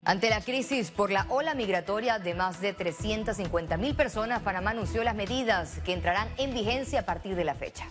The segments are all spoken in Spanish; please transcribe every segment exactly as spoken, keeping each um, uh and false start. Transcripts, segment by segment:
Ante la crisis por la ola migratoria de más de trescientas cincuenta mil personas, Panamá anunció las medidas que entrarán en vigencia a partir de la fecha.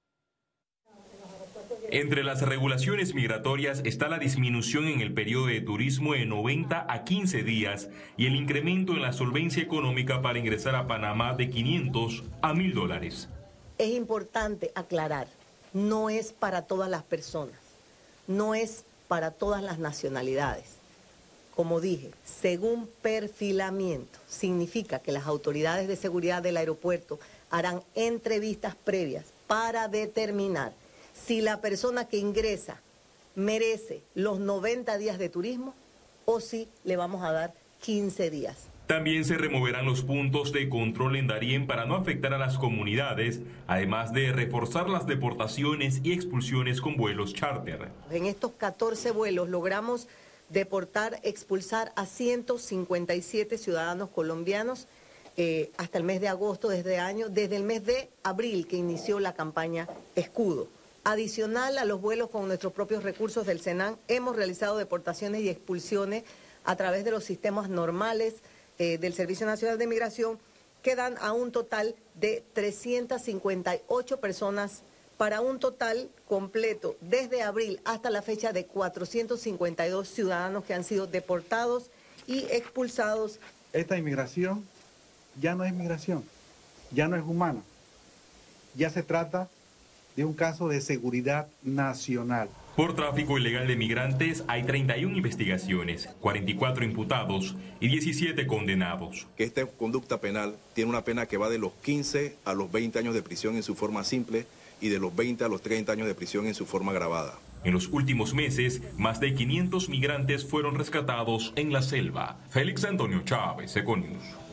Entre las regulaciones migratorias está la disminución en el periodo de turismo de noventa a quince días y el incremento en la solvencia económica para ingresar a Panamá de quinientos a mil dólares. Es importante aclarar, no es para todas las personas, no es para todas las nacionalidades. Como dije, según perfilamiento, significa que las autoridades de seguridad del aeropuerto harán entrevistas previas para determinar si la persona que ingresa merece los noventa días de turismo o si le vamos a dar quince días. También se removerán los puntos de control en Darién para no afectar a las comunidades, además de reforzar las deportaciones y expulsiones con vuelos charter. En estos catorce vuelos logramos deportar, expulsar a ciento cincuenta y siete ciudadanos colombianos eh, hasta el mes de agosto de este año, desde el mes de abril que inició la campaña Escudo. Adicional a los vuelos con nuestros propios recursos del SENAN, hemos realizado deportaciones y expulsiones a través de los sistemas normales eh, del Servicio Nacional de Migración, que dan a un total de trescientas cincuenta y ocho personas, para un total completo desde abril hasta la fecha de cuatrocientos cincuenta y dos ciudadanos que han sido deportados y expulsados. Esta inmigración ya no es migración, ya no es humana, ya se trata de un caso de seguridad nacional. Por tráfico ilegal de migrantes hay treinta y una investigaciones, cuarenta y cuatro imputados y diecisiete condenados. Que esta conducta penal tiene una pena que va de los quince a los veinte años de prisión en su forma simple y de los veinte a los treinta años de prisión en su forma agravada. En los últimos meses, más de quinientos migrantes fueron rescatados en la selva. Félix Antonio Chávez, Econius.